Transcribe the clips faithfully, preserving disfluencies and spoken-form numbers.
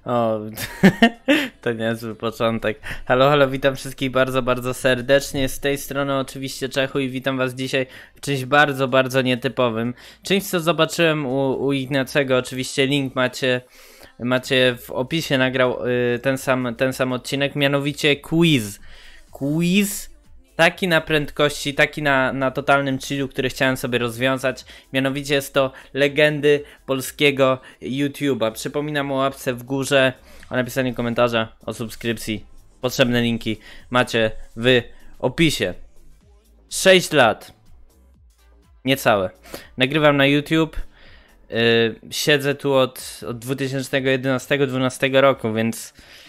O, to niezły początek. Halo, halo, witam wszystkich bardzo, bardzo serdecznie. Z tej strony oczywiście Czechu i witam was dzisiaj w czymś bardzo, bardzo nietypowym. Czymś, co zobaczyłem u, u Ignacego. Oczywiście link macie, macie w opisie, nagrał y, ten, sam, ten sam odcinek, mianowicie quiz. Quiz taki na prędkości, taki na, na totalnym chillu, który chciałem sobie rozwiązać. Mianowicie jest to legendy polskiego YouTube'a. Przypominam o łapce w górze, o napisaniu komentarza, o subskrypcji. Potrzebne linki macie w opisie. sześć lat. Niecałe. Nagrywam na YouTube. Yy, siedzę tu od, od dwa tysiące jedenastego dwunastego roku, więc...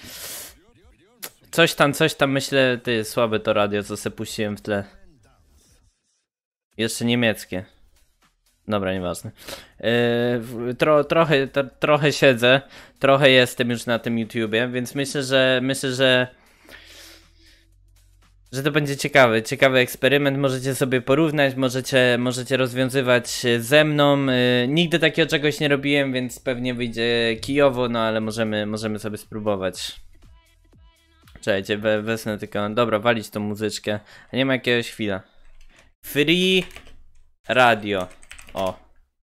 Coś tam, coś tam myślę, ty, słabe to radio, co se puściłem w tle. Jeszcze niemieckie. Dobra, nieważne. Yy, tro, trochę, to, trochę siedzę, trochę jestem już na tym YouTubie, więc myślę, że myślę, że że to będzie ciekawy, ciekawy eksperyment. Możecie sobie porównać, możecie, możecie rozwiązywać ze mną. Yy, nigdy takiego czegoś nie robiłem, więc pewnie wyjdzie kijowo, no ale możemy, możemy sobie spróbować. Czekajcie, we, wezmę tylko, dobra, walić tą muzyczkę, a nie ma jakiegoś chwila. Free radio, o.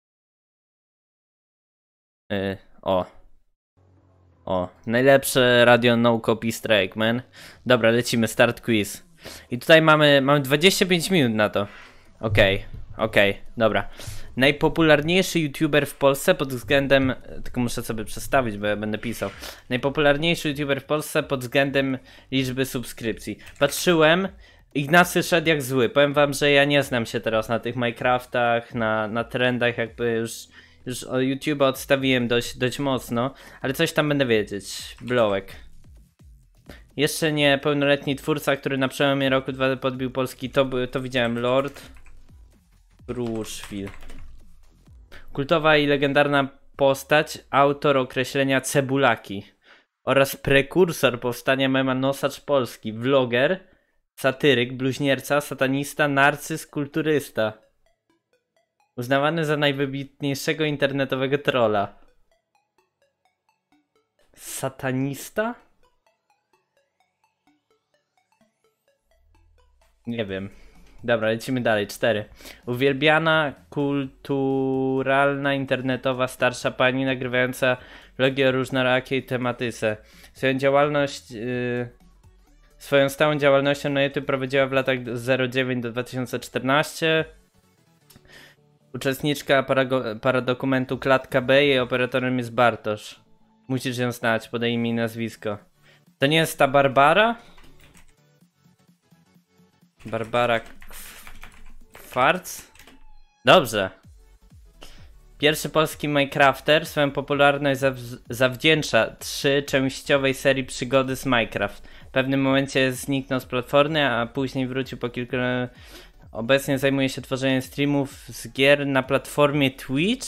Yy, o. O, najlepsze radio no copy strike, man. Dobra, lecimy, start quiz. I tutaj mamy, mamy dwadzieścia pięć minut na to. Okej, okay, okej, okay, dobra. Najpopularniejszy YouTuber w Polsce pod względem... Tylko muszę sobie przestawić, bo ja będę pisał. Najpopularniejszy YouTuber w Polsce pod względem liczby subskrypcji. Patrzyłem, Ignacy szedł jak zły. Powiem wam, że ja nie znam się teraz na tych Minecraftach, na, na trendach, jakby już... Już o YouTube'a odstawiłem dość, dość mocno, ale coś tam będę wiedzieć. Blołek. Jeszcze nie pełnoletni twórca, który na przełomie roku dwa podbił polski, to, to widziałem. Lord Rushfield. Kultowa i legendarna postać, autor określenia cebulaki oraz prekursor powstania mema Nosacz Polski, vloger, satyryk, bluźnierca, satanista, narcyz, kulturysta. Uznawany za najwybitniejszego internetowego trolla. Satanista? Nie wiem. Dobra, lecimy dalej. cztery. Uwielbiana, kulturalna, internetowa, starsza pani nagrywająca vlogi o różnorakiej tematyce. Swoją działalność... Yy, swoją stałą działalnością na YouTube prowadziła w latach zero dziewięć do dwa tysiące czternastego. Uczestniczka paradokumentu Klatka B, jej operatorem jest Bartosz. Musisz ją znać, podaj mi nazwisko. To nie jest ta Barbara? Barbara Kwarc? Dobrze. Pierwszy polski Minecrafter swoją popularność zaw zawdzięcza trzyczęściowej serii przygody z Minecraft. W pewnym momencie zniknął z platformy, a później wrócił po kilku... Obecnie zajmuje się tworzeniem streamów z gier na platformie Twitch.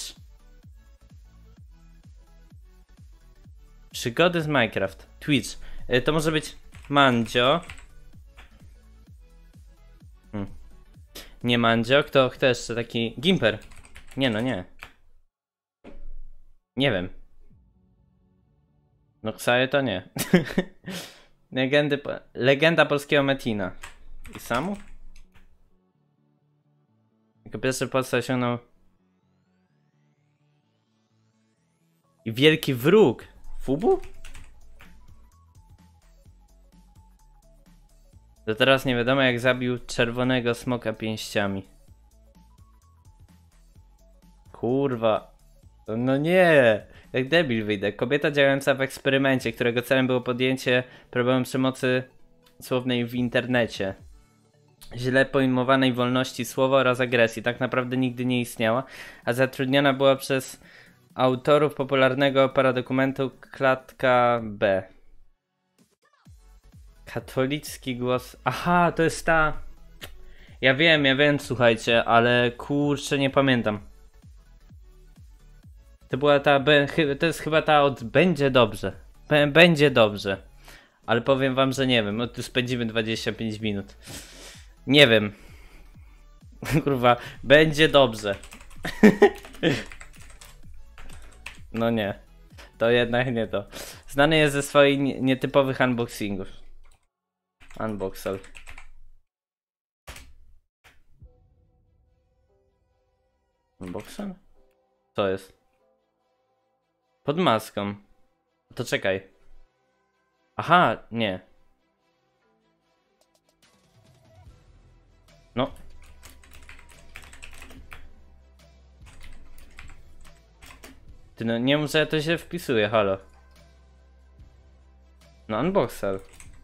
Przygody z Minecraft. Twitch. To może być Mandzio. Hmm. Nie Mandzio, kto, kto jeszcze taki... Gimper. Nie no, nie. Nie wiem. No Ksaje to nie. Legendy, legenda polskiego Metina. I Samu? Jako pierwszy w Polsce osiągnął... I wielki wróg. Fubu? To teraz nie wiadomo, jak zabił czerwonego smoka pięściami. Kurwa. No nie. Jak debil wyjdę. Kobieta działająca w eksperymencie, którego celem było podjęcie problemu przemocy słownej w internecie. Źle pojmowanej wolności słowa oraz agresji. Tak naprawdę nigdy nie istniała, a zatrudniona była przez autorów popularnego paradokumentu Klatka B. Katolicki głos... Aha, to jest ta... Ja wiem, ja wiem, słuchajcie, ale kurczę, nie pamiętam. To była ta... To jest chyba ta od... Będzie dobrze. B będzie dobrze. Ale powiem wam, że nie wiem. No tu spędzimy dwadzieścia pięć minut. Nie wiem. Kurwa, będzie dobrze. No nie. To jednak nie to. Znany jest ze swoich nietypowych unboxingów. Unboxal. Unboxal? Co jest? Pod maską. To czekaj. Aha, nie. No. Ty no, nie mów, że to się wpisuje, halo. No, unboxal.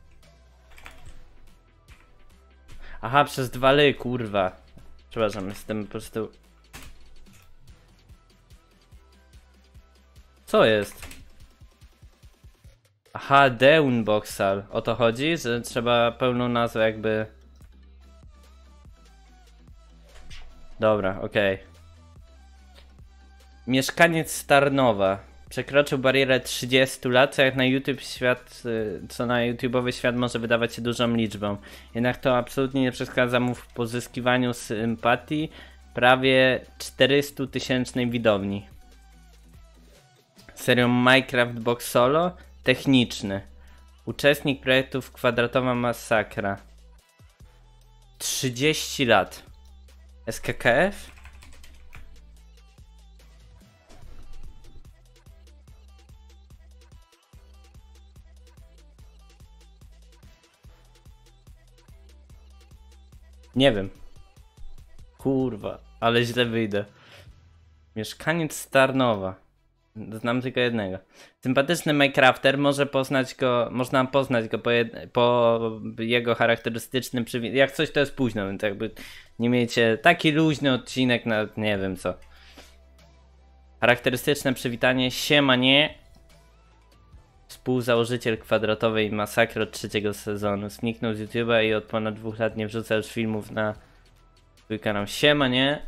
Aha, przez dwa ly, kurwa. Przepraszam, jestem po prostu... Co jest? Aha, Deunboxal. O to chodzi, że trzeba pełną nazwę jakby... Dobra, okej. Okay. Mieszkaniec Starnowa. Przekroczył barierę trzydziestu lat, co jak na YouTube świat, co na YouTube'owy świat może wydawać się dużą liczbą. Jednak to absolutnie nie przeszkadza mu w pozyskiwaniu sympatii prawie czterystutysięcznej widowni. Serią Minecraft Box Solo techniczny. Uczestnik projektów Kwadratowa Masakra. trzydzieści lat. S K K F? Nie wiem. Kurwa, ale źle wyjdę. Mieszkaniec Starnowa. Znam tylko jednego. Sympatyczny Minecrafter, może poznać go, można poznać go po, jed, po jego charakterystycznym przywitaniu. Jak coś to jest późno, więc jakby nie miejcie taki luźny odcinek na nie wiem co. Charakterystyczne przywitanie, siema nie. Współzałożyciel Kwadratowej Masakry od trzeciego sezonu. Zniknął z YouTube'a i od ponad dwóch lat nie wrzuca już filmów na swój kanał. Siema nie.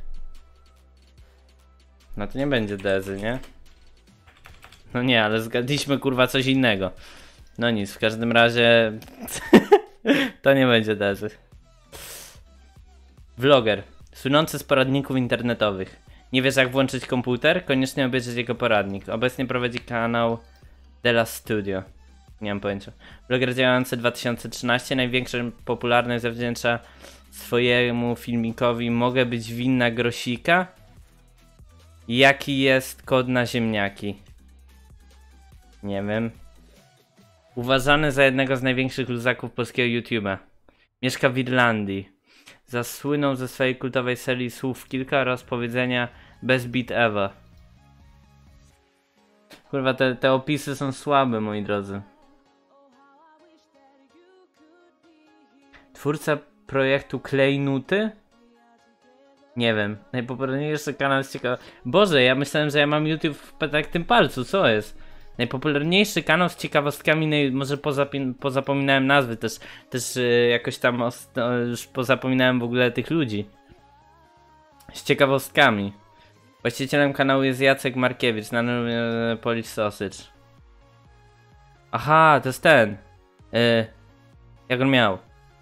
No to nie będzie Dezy, nie? No nie, ale zgadliśmy kurwa coś innego. No nic, w każdym razie to nie będzie Dezy. Vloger. Słynący z poradników internetowych. Nie wiesz jak włączyć komputer? Koniecznie obejrzeć jego poradnik. Obecnie prowadzi kanał Della Studio. Nie mam pojęcia. Vloger działający dwa tysiące trzynastym. Największą popularność zawdzięcza swojemu filmikowi Mogę być winna grosika? Jaki jest kod na ziemniaki? Nie wiem. Uważany za jednego z największych luzaków polskiego YouTube'a. Mieszka w Irlandii. Zasłynął ze swojej kultowej serii słów kilka oraz powiedzenia Best beat ever. Kurwa, te, te opisy są słabe, moi drodzy. Twórca projektu Klejnuty? Nie wiem. Najpopularniejszy kanał jest ciekawy. Boże, ja myślałem, że ja mam YouTube w tak tym palcu, co jest? Najpopularniejszy kanał z ciekawostkami, naj... może pozapominałem nazwy, też, też yy, jakoś tam no, już pozapominałem w ogóle tych ludzi. Z ciekawostkami. Właścicielem kanału jest Jacek Markiewicz, znany yy, Polish Sausage. Aha, to jest ten. Yy, jak on miał?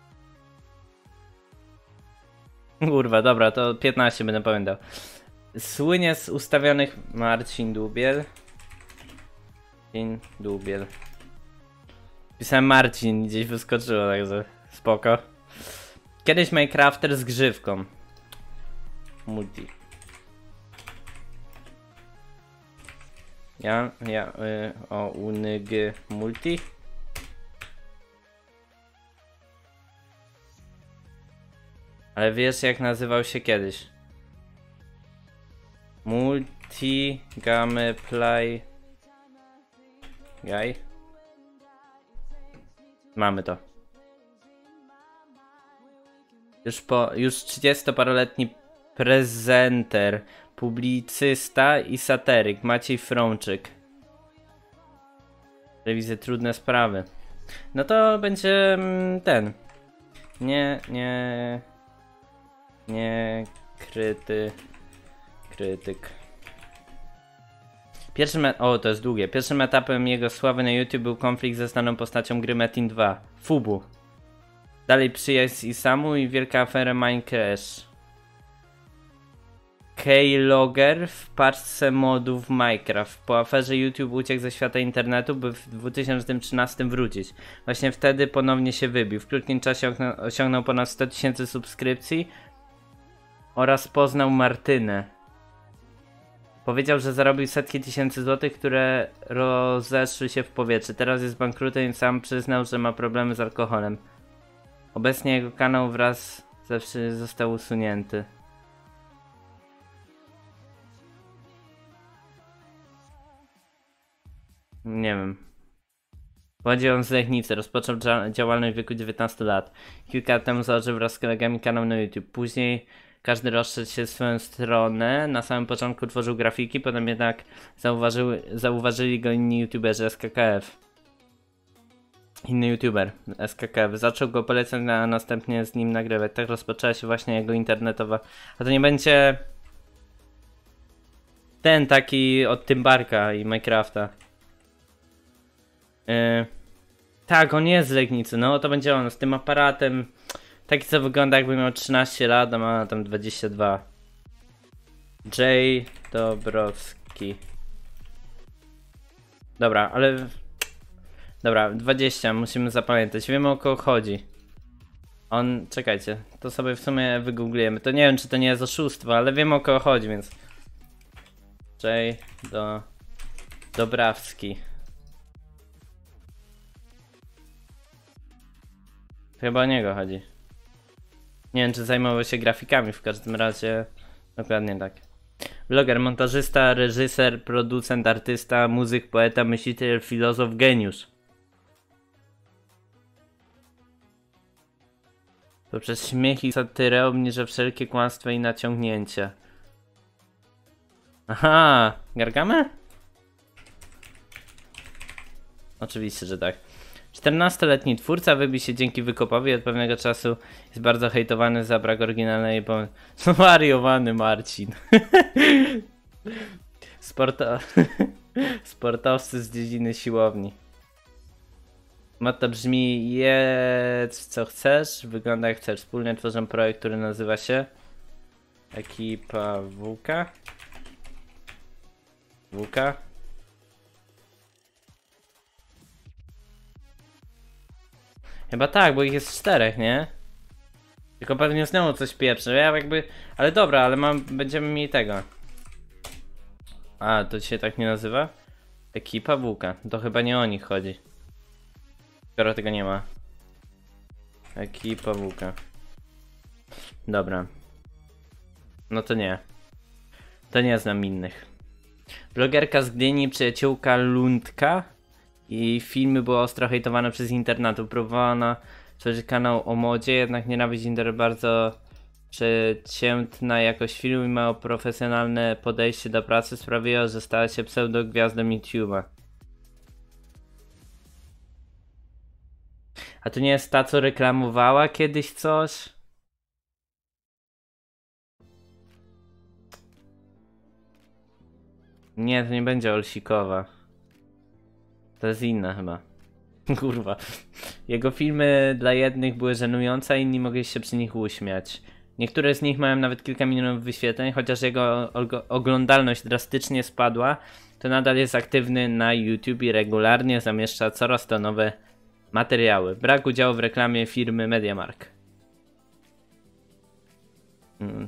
Kurwa, dobra, to piętnaście będę pamiętał. Słynie z ustawionych Marcin Dubiel. Marcin Dubiel. Pisałem Marcin, gdzieś wyskoczyło, także spoko. Kiedyś Minecrafter z grzywką. Multi. Ja, ja, y, o, unyg, multi. Ale wiesz jak nazywał się kiedyś? Multi Gameplay Guy. Mamy to. Już po już trzydziestoparoletni prezenter, publicysta i satyryk Maciej Frączyk. Rewizje trudne sprawy. No to będzie ten. Nie, nie. Nie kryty. Krytyk. Pierwszym e o, to jest długie. Pierwszym etapem jego sławy na YouTube był konflikt ze znaną postacią gry Metin dwa. Fubu. Dalej przyjaźń z Isamu i wielka afera Minecraft. Keylogger w paczce modów Minecraft. Po aferze YouTube uciekł ze świata internetu, by w dwa tysiące trzynastym wrócić. Właśnie wtedy ponownie się wybił. W krótkim czasie osiągnął ponad sto tysięcy subskrypcji oraz poznał Martynę. Powiedział, że zarobił setki tysięcy złotych, które rozeszły się w powietrze. Teraz jest bankrutem i sam przyznał, że ma problemy z alkoholem. Obecnie jego kanał wraz ze wszystkim został usunięty. Nie wiem. Pochodzi on z Legnicy, rozpoczął działalność w wieku dziewiętnastu lat. Kilka lat temu założył wraz z kolegami kanał na YouTube. Później każdy rozszedł się w swoją stronę. Na samym początku tworzył grafiki, potem jednak zauważyły, zauważyli go inni youtuberzy, S K K F. Inny youtuber, S K K F. Zaczął go polecać, a następnie z nim nagrywać. Tak rozpoczęła się właśnie jego internetowa... A to nie będzie... ten taki od Tymbarka i Minecrafta. Yy, tak, on jest z Legnicy, no to będzie on z tym aparatem. Taki co wygląda jakby miał trzynaście lat, a ma tam dwadzieścia dwa. Jay Dobrowski. Dobra, ale... Dobra, dwadzieścia, musimy zapamiętać, wiemy o kogo chodzi. On, czekajcie, to sobie w sumie wygooglujemy. To nie wiem czy to nie jest oszustwo, ale wiemy o kogo chodzi, więc... Jay do... Dobrawski. Chyba o niego chodzi. Nie wiem czy zajmował się grafikami, w każdym razie dokładnie tak. Vloger, montażysta, reżyser, producent, artysta, muzyk, poeta, myśliciel, filozof, geniusz. Poprzez śmiech i satyrę obniża wszelkie kłamstwa i naciągnięcia. Aha, Gargamel? Oczywiście, że tak. czternastoletni twórca wybił się dzięki wykopowi, od pewnego czasu jest bardzo hejtowany za brak oryginalnej pomysłu. Zwariowany Marcin. Sporto... Sportowcy z dziedziny siłowni. Motto brzmi: jedz co chcesz, wygląda jak chcesz. Wspólnie tworzą projekt, który nazywa się Ekipa W K. W K. Chyba tak, bo ich jest czterech, nie? Tylko pewnie znowu coś pieprzy. Ja jakby... Ale dobra, ale mam... będziemy mieli tego. A, to się tak nie nazywa? Ekipa W K. To chyba nie o nich chodzi. Skoro tego nie ma. Ekipa W K. Dobra. No to nie. To nie znam innych. Blogerka z Gdyni, przyjaciółka Lundka. I filmy były ostro hejtowane przez internetu. Próbowano stworzyć kanał o modzie, jednak nienawiść internetu bardzo przeciętna jakość filmu i mało profesjonalne podejście do pracy sprawiło, że stała się pseudogwiazdą YouTube'a. A to nie jest ta, co reklamowała kiedyś coś? Nie, to nie będzie Olsikowa. To jest inna chyba. Kurwa. Jego filmy dla jednych były żenujące, a inni mogli się przy nich uśmiać. Niektóre z nich mają nawet kilka milionów wyświetleń, chociaż jego oglądalność drastycznie spadła, to nadal jest aktywny na YouTube i regularnie zamieszcza coraz to nowe materiały. Brak udziału w reklamie firmy MediaMarkt. Hmm.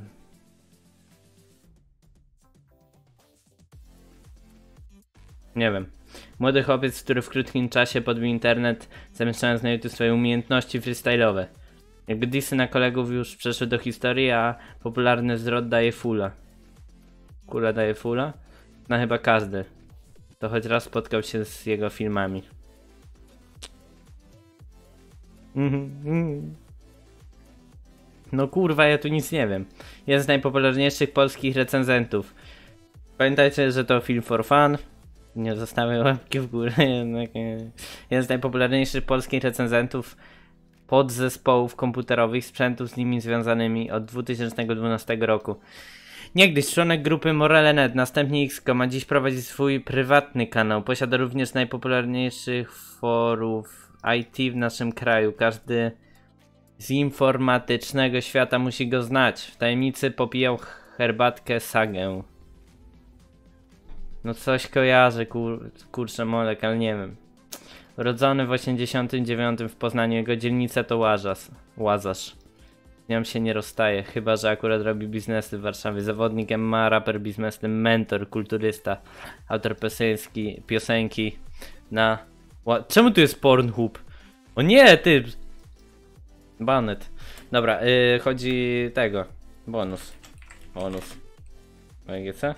Nie wiem. Młody chłopiec, który w krótkim czasie podbił internet, zamieszczając na YouTube swoje umiejętności freestyle'owe. Jakby disy na kolegów już przeszły do historii, a popularny zwrot daje fula. Kula daje fula? No chyba każdy. To choć raz spotkał się z jego filmami. No kurwa, ja tu nic nie wiem. Jeden z najpopularniejszych polskich recenzentów. Pamiętajcie, że to film for fun. Nie zostawię łapki w górę. Jednak nie. Jeden z najpopularniejszych polskich recenzentów podzespołów komputerowych, sprzętów z nimi związanymi od dwa tysiące dwunastego roku. Niegdyś członek grupy Morele kropka net, następnie X kropka com, a dziś prowadzi swój prywatny kanał. Posiada również najpopularniejszych forów I T w naszym kraju. Każdy z informatycznego świata musi go znać. W tajemnicy popijał herbatkę sagę. No coś kojarzę, kur, kurczę molek, ale nie wiem. Urodzony w osiemdziesiątym dziewiątym w Poznaniu, jego dzielnica to Łazarz. Łazarz. Z nią się nie rozstaje, chyba że akurat robi biznesy w Warszawie. Zawodnik M M A, raper, biznesmen, mentor, kulturysta, autor piosenki, piosenki na... Czemu tu jest Pornhub? O nie, ty! Banet. Dobra, yy, chodzi tego. Bonus. Bonus. O G C?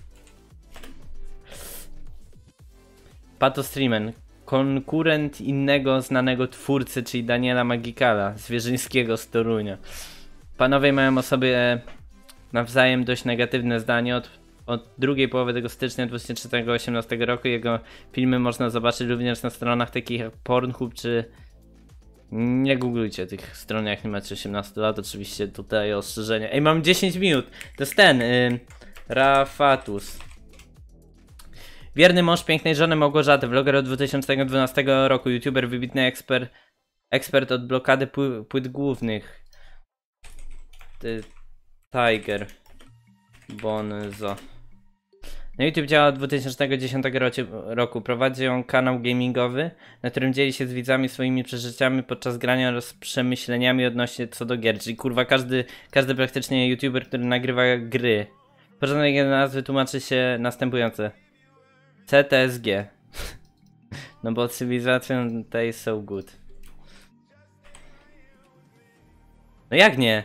Pato Streamen. Konkurent innego znanego twórcy, czyli Daniela Magikala, zwierzyńskiego z Torunia. Panowie mają o sobie nawzajem dość negatywne zdanie. Od, od drugiej połowy tego stycznia dwa tysiące osiemnastego roku jego filmy można zobaczyć również na stronach takich jak Pornhub czy... Nie googlujcie tych stron, jak nie macie osiemnastu lat, oczywiście tutaj ostrzeżenia. Ej, mam dziesięć minut, to jest ten, yy, Rafatus. Wierny mąż pięknej żony Małgorzaty, vloger od dwa tysiące dwunastego roku, youtuber, wybitny ekspert, ekspert od blokady pły, płyt głównych. Ty, Tiger Bonzo. Na YouTube działa od dwa tysiące dziesiątego roku. Prowadzi on kanał gamingowy, na którym dzieli się z widzami swoimi przeżyciami podczas grania oraz przemyśleniami odnośnie co do gier. Czyli kurwa każdy, każdy praktycznie YouTuber, który nagrywa gry. Porządek jego nazwy tłumaczy się następujące. C T S G. No bo Civilization Day is so good. No jak nie?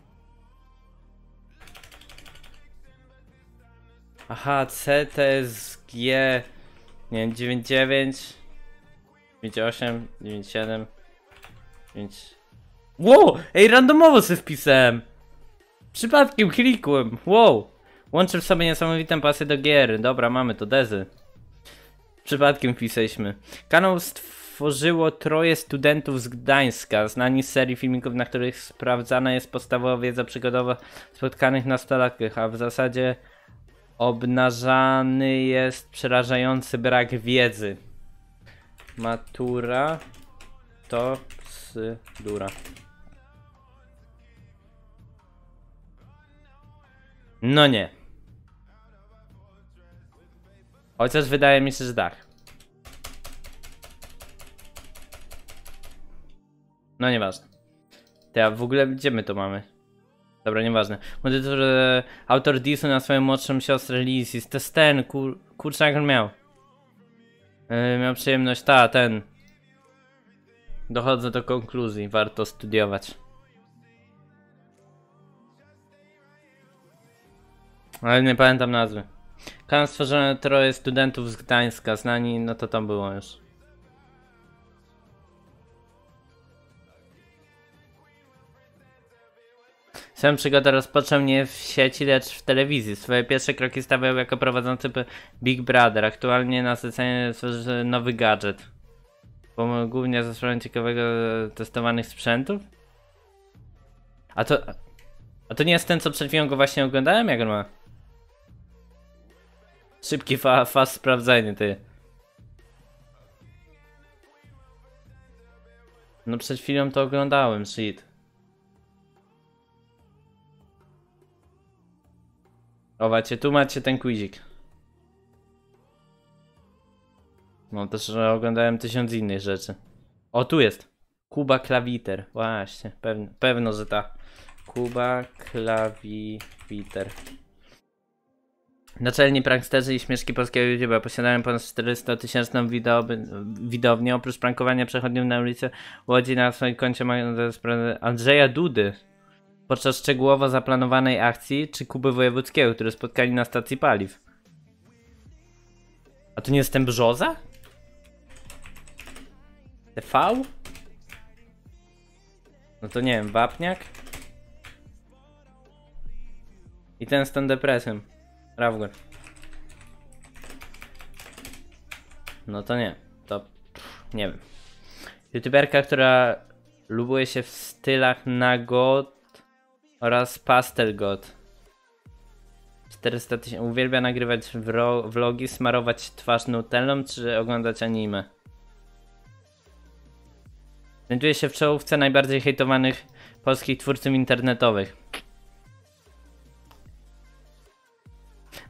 Aha, C T S G. Nie wiem, dziewięćdziesiąt dziewięć, dziewięćdziesiąt osiem, dziewięćdziesiąt siedem, dziewięć. Wow! Ej, randomowo sobie wpisałem! Przypadkiem klikłem, wow! Łączy w sobie niesamowitą pasję do gier. Dobra, mamy to, dezy. Przypadkiem wpisaliśmy. Kanał stworzyło troje studentów z Gdańska, znani z serii filmików, na których sprawdzana jest podstawowa wiedza przygodowa spotkanych nastolatkach, a w zasadzie obnażany jest przerażający brak wiedzy. Matura to psydura. No nie. Chociaż wydaje mi się, że tak. No nieważne. To ja w ogóle gdzie my to mamy? Dobra, nieważne. Modytor, e, autor disu na swoją młodszą siostrę Lisis. To jest ten, kur, kurczę jak on miał. E, miał przyjemność, ta, ten. Dochodzę do konkluzji, warto studiować. Ale nie pamiętam nazwy. Kanał stworzony troje studentów z Gdańska, znani, no to tam było już. Swoją przygodę rozpoczął nie w sieci, lecz w telewizji. Swoje pierwsze kroki stawiał jako prowadzący Big Brother. Aktualnie na scenie tworzy nowy gadżet. Pomógł głównie ze sprawą ciekawego testowanych sprzętów. A to... A to nie jest ten, co przed chwilą go właśnie oglądałem? Jak on ma? Szybki fa fast sprawdzenie, ty. No przed chwilą to oglądałem, shit. O, macie, tu macie ten quizik. No też oglądałem tysiąc innych rzeczy. O, tu jest. Kuba Klawiter. Właśnie, pewno, pewno że ta. Kuba Klawiter. Naczelni pranksterzy i śmieszki polskiego YouTube'a posiadają ponad czterysta tysięczną widownię. Oprócz prankowania przechodniów na ulicy Łodzi na swoim koncie mają Andrzeja Dudy podczas szczegółowo zaplanowanej akcji, czy Kuby Wojewódzkiego, które spotkali na stacji paliw. A to nie jest ten Brzoza? T V? No to nie wiem, Wapniak? I ten z tą depresją. Rawgor. No to nie. To pff, nie wiem. YouTuberka, która lubuje się w stylach na god oraz pastel god. czterysta tysięcy. Uwielbia nagrywać vlogi, smarować twarz nutellą czy oglądać anime. Znajduje się w czołówce najbardziej hejtowanych polskich twórców internetowych.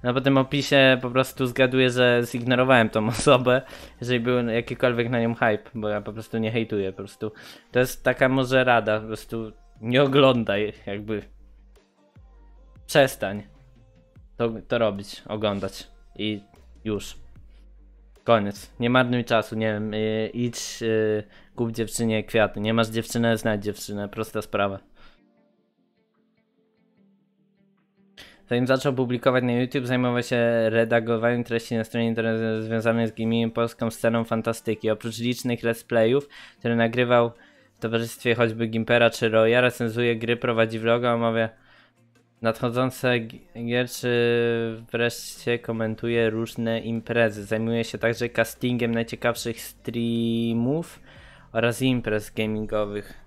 No po tym opisie po prostu zgaduję, że zignorowałem tą osobę, jeżeli był jakikolwiek na nią hype, bo ja po prostu nie hejtuję, po prostu to jest taka może rada, po prostu nie oglądaj, jakby przestań to, to robić, oglądać i już. Koniec, nie marnuj czasu, nie wiem, yy, idź, yy, kup dziewczynie kwiaty, nie masz dziewczynę, znajdź dziewczynę, prosta sprawa. Zanim zaczął publikować na YouTube, zajmował się redagowaniem treści na stronie internetowej związanej z gamingiem, polską sceną fantastyki. Oprócz licznych let's playów, które nagrywał w towarzystwie choćby Gimpera czy Roya, recenzuje gry, prowadzi vloga, omawia nadchodzące gier, czy wreszcie komentuje różne imprezy. Zajmuje się także castingiem najciekawszych streamów oraz imprez gamingowych.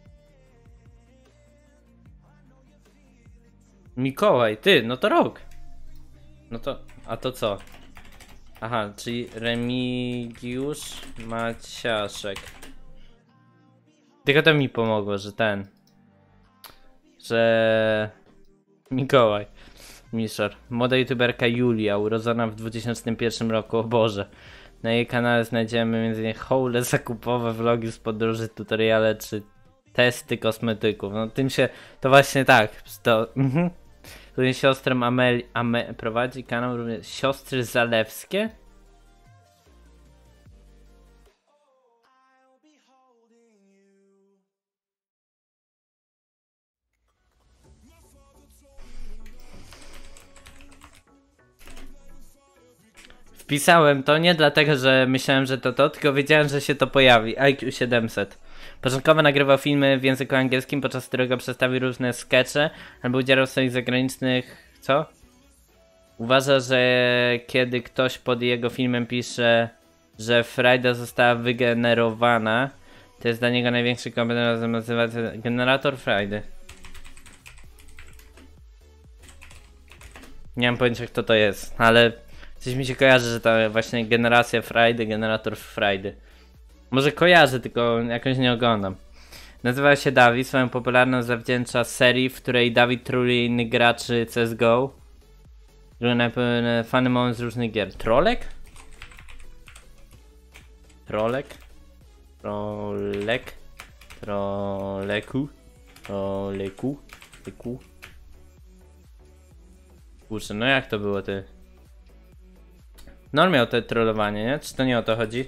Mikołaj, ty, no to rok. No to, a to co? Aha, czyli Remigiusz Maciaszek. Tylko to mi pomogło, że ten, że Mikołaj Miszor. Młoda youtuberka Julia, urodzona w dwutysięcznym pierwszym roku, o Boże. Na jej kanale znajdziemy między innymi haule zakupowe, vlogi z podróży, tutoriale czy testy kosmetyków. No tym się, to właśnie tak, to... Mhm. Tutaj siostrem Ameli, Ame, prowadzi kanał również Siostry Zalewskie. Wpisałem to nie dlatego, że myślałem, że to to, tylko wiedziałem, że się to pojawi. I Q siedemset. Początkowo nagrywał filmy w języku angielskim, podczas którego przedstawił różne skecze, albo udzielał w swoich zagranicznych... co? Uważa, że kiedy ktoś pod jego filmem pisze, że frajda została wygenerowana, to jest dla niego największy komplement, nazywa generator frajdy. Nie mam pojęcia, kto to jest, ale coś mi się kojarzy, że ta właśnie generacja frajdy, generator frajdy. Może kojarzę, tylko jakoś nie oglądam. Nazywa się Dawid, swoją popularność zawdzięcza serii, w której Dawid troluje innych graczy C S G O. Fany moment z różnych gier. Trolek? Trolek? Trolek? Troleku? Troleku? Tyku? Kurczę, no jak to było ty? No miał te trollowanie, nie? Czy to nie o to chodzi?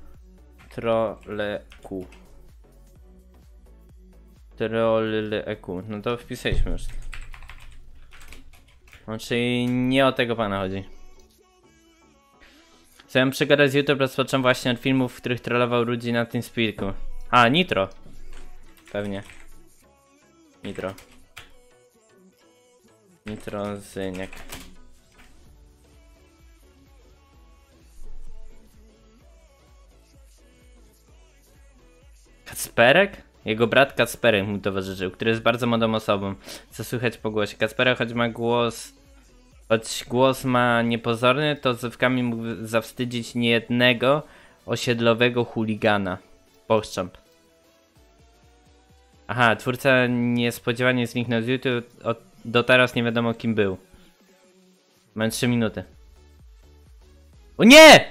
Troleku. Troleku. No to wpisaliśmy już. No, czyli nie o tego pana chodzi. Swoją przygodę z YouTube rozpocząłem właśnie od filmów, w których trollował ludzi na tym speedku. A, Nitro. Pewnie. Nitro. Nitro Zyniak. Kacperek? Jego brat Kacperek mu towarzyszył, który jest bardzo młodą osobą, co słychać po głosie. Kacperek, choć ma głos, choć głos ma niepozorny, to zewkami mógł zawstydzić niejednego osiedlowego chuligana. Pogchamp. Aha, twórca niespodziewanie zniknął z YouTube, od, do teraz nie wiadomo kim był. Mam trzy minuty. O nie!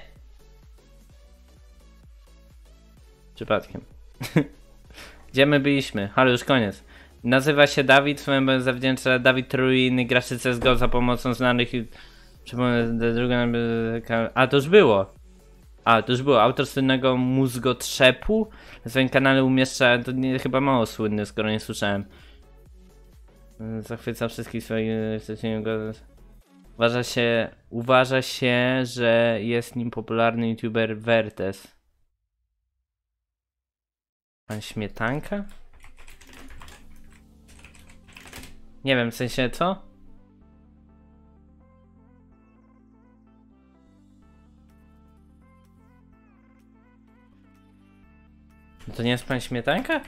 Przypadkiem. Gdzie my byliśmy? Halo, już koniec. Nazywa się Dawid, swojemu zawdzięcza Dawid troluje innych graczy C S G O za pomocą znanych i... Przypomnę, druga... A, to już było. A, to już było. Autor słynnego mózgotrzepu na swoim kanale umieszcza... To nie, chyba mało słynny, skoro nie słyszałem. Zachwyca wszystkich swoich... Uważa się... Uważa się, że jest nim popularny youtuber Wertes. Pan Śmietanka? Nie wiem, w sensie co? No to nie jest pan Śmietanka?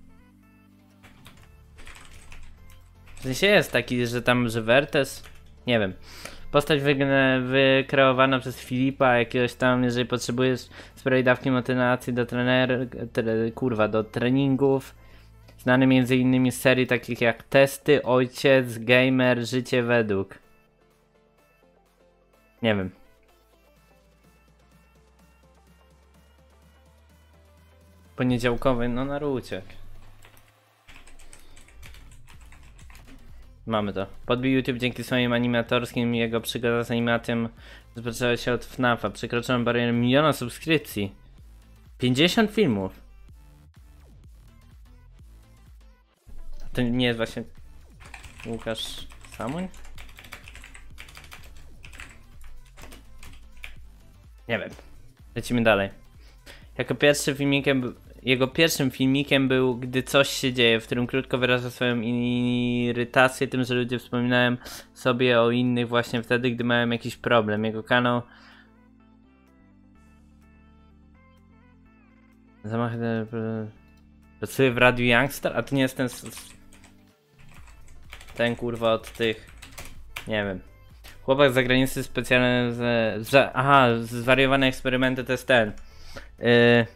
W sensie jest taki, że tam, że Wertes? Nie wiem. Postać wykreowana przez Filipa, jakiegoś tam, jeżeli potrzebujesz sporej dawki motywacji do trener, tre, kurwa, do treningów. Znany między innymi z serii takich jak Testy, Ojciec, Gamer, Życie według. Nie wiem. Poniedziałkowy, no Naruciak. Mamy to. Podbił YouTube dzięki swoim animatorskim i jego przygoda z animacją rozpoczęła się od F NAF-a. Przekroczyłem barierę miliona subskrypcji. pięćdziesiąt filmów. A to nie jest właśnie Łukasz Samuń? Nie wiem. Lecimy dalej. Jako pierwszy filmikiem, jego pierwszym filmikiem był Gdy coś się dzieje, w którym krótko wyraża swoją irytację tym, że ludzie wspominają sobie o innych właśnie wtedy, gdy mają jakiś problem. Jego kanał Zamach pracuje w Radiu Youngstar? A to nie jest ten ten kurwa od tych, nie wiem. Chłopak z zagranicy specjalny z, z, aha, zwariowane eksperymenty to jest ten yy,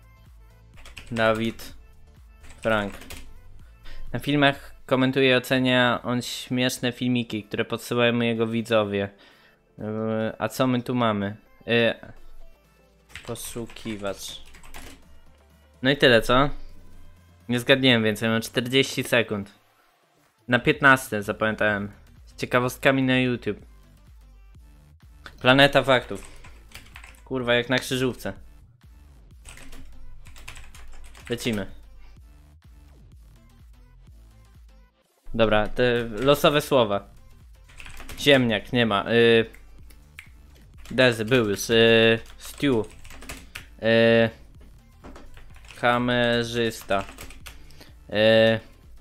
Dawid Frank. Na filmach komentuje i ocenia on śmieszne filmiki, które podsyłają mu jego widzowie. Yy, a co my tu mamy? Yy, poszukiwacz. No i tyle, co? Nie zgadniłem więcej, mam czterdzieści sekund. Na piętnaście zapamiętałem. Z ciekawostkami na YouTube. Planeta faktów. Kurwa, jak na krzyżówce. Lecimy. Dobra, te losowe słowa. Ziemniak, nie ma. Yy... Dezy, był już. Yy... Stew. Yy... Kamerzysta. Yy...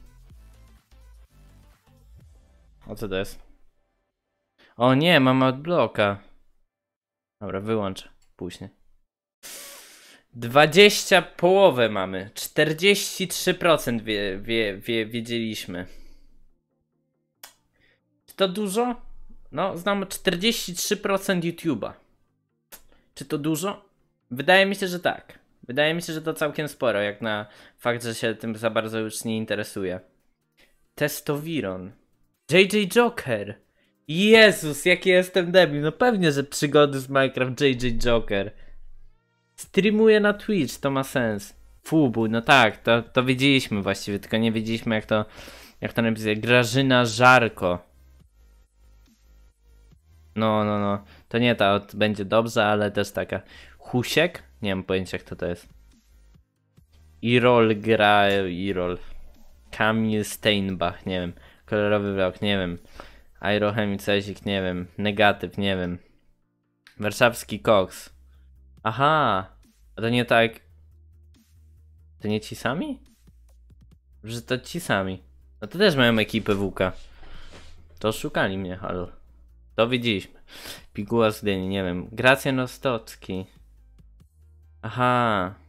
O co to jest? O nie, mam adblocka. Dobra, wyłączę. Później. dwadzieścia połowę mamy. czterdzieści trzy procent wie, wie, wie, wiedzieliśmy. Czy to dużo? No, znam czterdzieści trzy procent YouTube'a. Czy to dużo? Wydaje mi się, że tak. Wydaje mi się, że to całkiem sporo, jak na fakt, że się tym za bardzo już nie interesuje. Testowiron. J J Joker. Jezus, jaki jestem debil. No pewnie, że przygody z Minecraft J J Joker. Streamuje na Twitch, to ma sens. Fubu, no tak, to, to wiedzieliśmy właściwie, tylko nie wiedzieliśmy jak to, jak to napisać. Grażyna Żarko. No, no, no. To nie ta, od, będzie dobrze, ale też taka. Husiek? Nie mam pojęcia kto to jest. Irol gra, Irol. Kamil Steinbach, nie wiem. Kolorowy vlog, nie wiem. Aerochemicezik, nie wiem. Negatyw, nie wiem. Warszawski Cox. Aha. A to nie tak. To nie ci sami? Że to ci sami. No to też mają ekipę W K. To szukali mnie, halo. To widzieliśmy. Piguła z Gdyni, nie wiem. Gracjan Ostocki. Aha.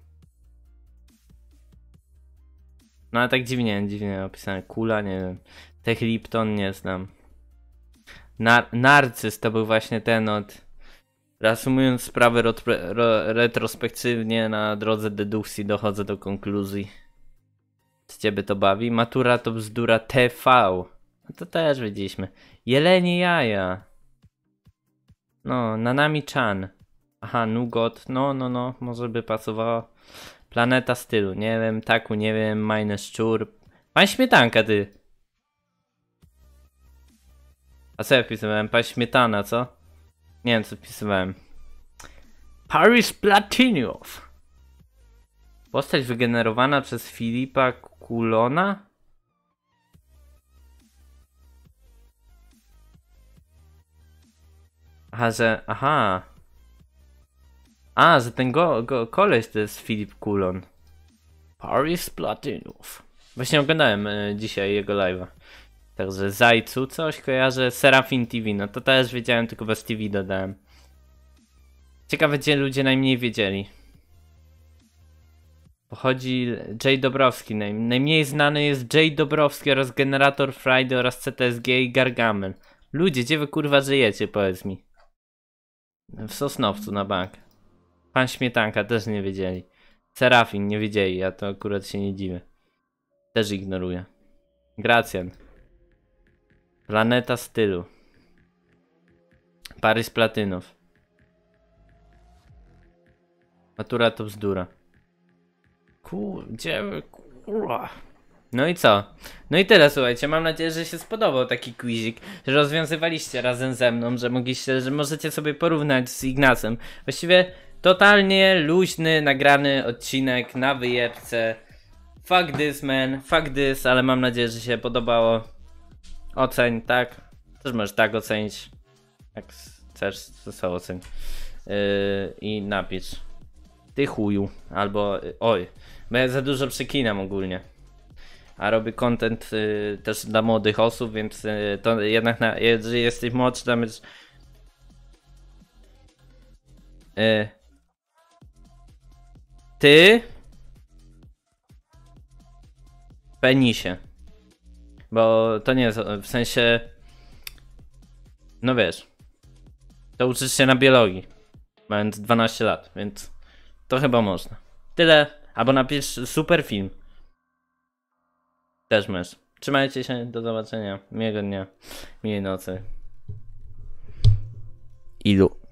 No ale tak dziwnie, dziwnie opisane. Kula, nie wiem. Tech Lipton nie znam. Nar Narcyz to był właśnie ten od... Reasumując sprawę ro retrospektywnie na drodze dedukcji dochodzę do konkluzji. Czy ciebie to bawi? Matura to bzdura T V. No to też widzieliśmy. Jelenie jaja. No, Nanami Chan. Aha, Nugot. No, no, no. Może by pasowało. Planeta stylu. Nie wiem, Taku, nie wiem. Majny Szczur. Pan Śmietanka, ty. A co ja wpisywałem? Pan Śmietana, co? Nie wiem, co wpisywałem. Paris Platiniów. Postać wygenerowana przez Filipa Kulona? Aha, że... Aha. A, że ten go, go, koleś to jest Filip Kulon. Paris Platiniów. Właśnie oglądałem y, dzisiaj jego live'a. Także Zajcu coś kojarzę. Serafin T V, no to też wiedziałem, tylko bez T V dodałem. Ciekawe, gdzie ludzie najmniej wiedzieli. Pochodzi J Dobrowski. Naj, najmniej znany jest J Dobrowski oraz Generator Friday oraz C T S G i Gargamel. Ludzie, gdzie wy kurwa żyjecie, powiedz mi. W Sosnowcu na bank. Pan Śmietanka też nie wiedzieli. Serafin nie wiedzieli, ja to akurat się nie dziwię. Też ignoruję. Gracjan. Planeta stylu. Paris Platynów. Matura to bzdura. Kur... Gdzie... Kurwa. No i co? No i tyle, słuchajcie, mam nadzieję, że się spodobał taki quizik, że rozwiązywaliście razem ze mną, że mogliście, że możecie sobie porównać z Ignacem. Właściwie totalnie luźny, nagrany odcinek na wyjebce. Fuck this, man, fuck this, ale mam nadzieję, że się podobało. Oceń, tak? Też możesz tak ocenić. Jak chcesz, to co oceń. Yy, I napisz. Ty chuju, albo oj, bo ja za dużo przeklinam ogólnie. A robię content y, też dla młodych osób, więc y, to jednak na, jeżeli jesteś młodszy, tam jest y, ty penisie. Bo to nie jest, w sensie no wiesz, to uczysz się na biologii, mając dwanaście lat, więc to chyba można. Tyle, albo napisz super film. Też masz. Trzymajcie się, do zobaczenia. Miłego dnia, miłej nocy. Ilu.